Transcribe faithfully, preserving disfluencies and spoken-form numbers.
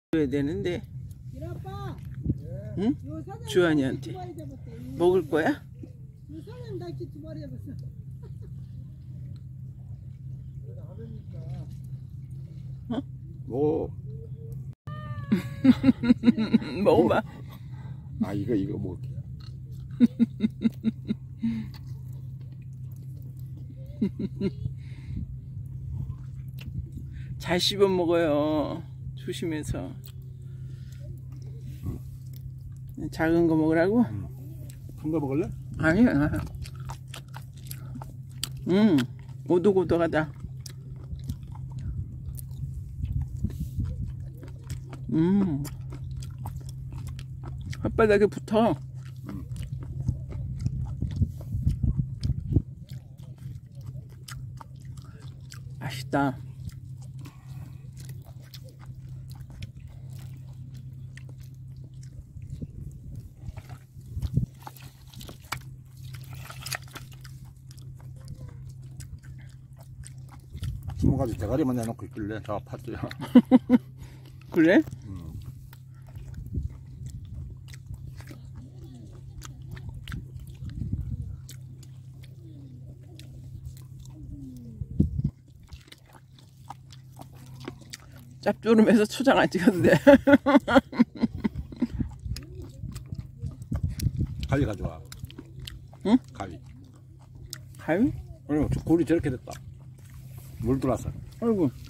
줘야 되는데. 응? 주한이한테 먹을 거야? 어? 오. 먹어봐. 아 이거 이거 먹을게. 잘 씹어 먹어요. 조심해서. 작은 거 먹으라고? 큰 거 먹을래? 아니야. 음, 오독오독하다. 음, 혓바닥에 붙어. 음. 맛있다. 스무 가지 대가리만 내놓고 있길래 저 팥이야. 그래? 음. 짭조름해서 초장 안 찍어도 돼. 가위 가져와. 응? 가위. 가위? 어, 저 굴이 저렇게 됐다. 물 들어왔어. 아이고.